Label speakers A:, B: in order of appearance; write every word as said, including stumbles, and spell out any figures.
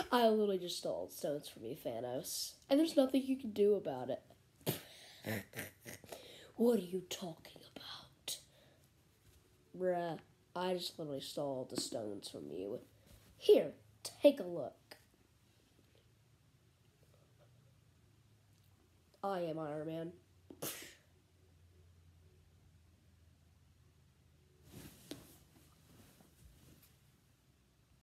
A: I literally just stole stones from you, Thanos. And there's nothing you can do about it. What are you talking about? Bruh, I just literally stole the stones from you. Here, take a look. I am Iron Man.